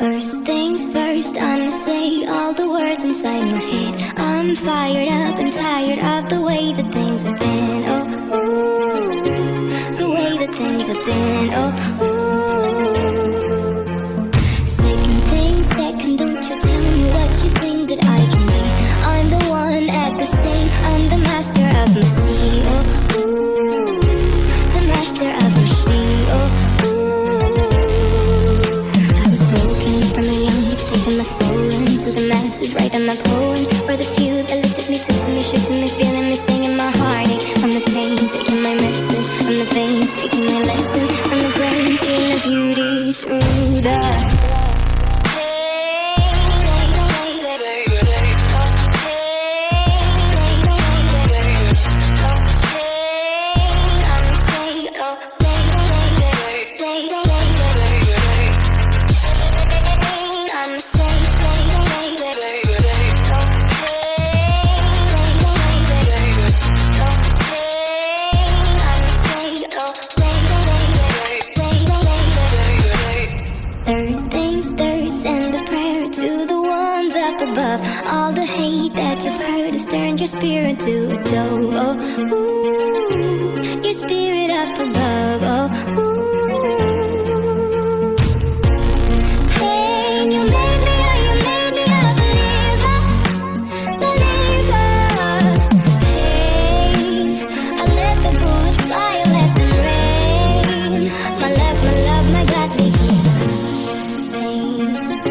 First things first, I'ma say all the words inside my head. I'm fired up and tired of the way that things have been. Oh, ooh, the way that things have been. Oh, ooh. Second thing second, don't you tell me what you think that I can be. I'm the one at the safe, I'm the master of my sea. Oh, ooh, the master of my sea. Oh, taking my soul into the masses, writing my poems for the few that looked at me, took to me, shook to me, feeling me, singing my heartache. From the pain, taking my message from the veins, speaking my lesson from the brain, seeing the beauty through the all the hate that you've heard has turned your spirit to a dove. Oh, ooh, your spirit up above. Oh, ooh. Pain, you made me a believer, believer. Pain, I let the bullets fly, I let them rain. My love, my God, they keep pain.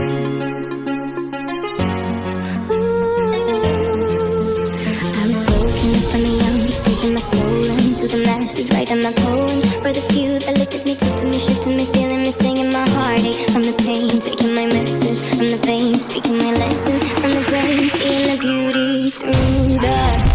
Taking my soul into the masses, writing my poems for the few that looked at me, took to me, shook to me, feeling me, singing my heartache. From the pain, taking my message from the veins, speaking my lesson from the brain, seeing the beauty through the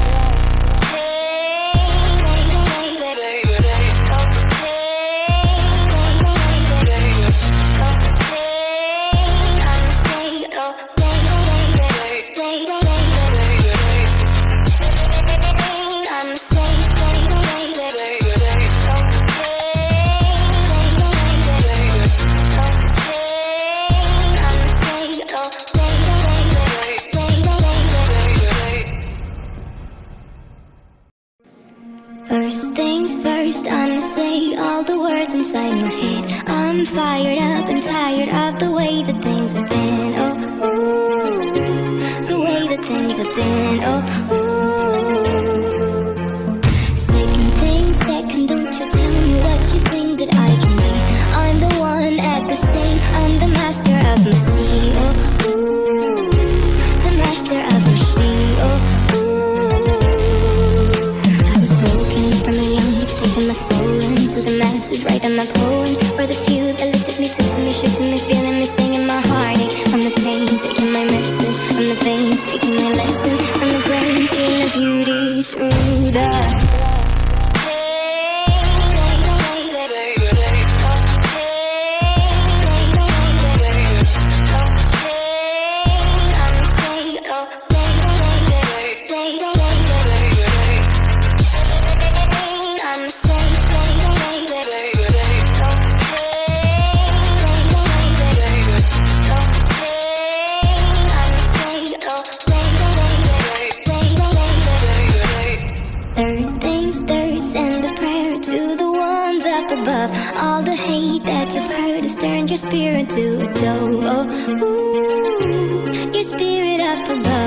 First things first, I'ma say all the words inside my head. I'm fired up and tired of the way that things have been. Oh, ooh, the way that things have been. Oh, ooh. Second thing second, don't you tell me what you think that I can be. I'm the one at the safe, I'm the master of my sea. Oh, ooh, the master of my sea. Oh, taking my soul into the masses, writing my poems for the few that looked at me, took to me, shook to me, feeling me, singing my heartache. From the pain, taking my message from the veins, speaking my lesson from the brain, seeing the beauty through the above. All the hate that you've heard has turned your spirit to a dove. Oh, ooh, your spirit up above.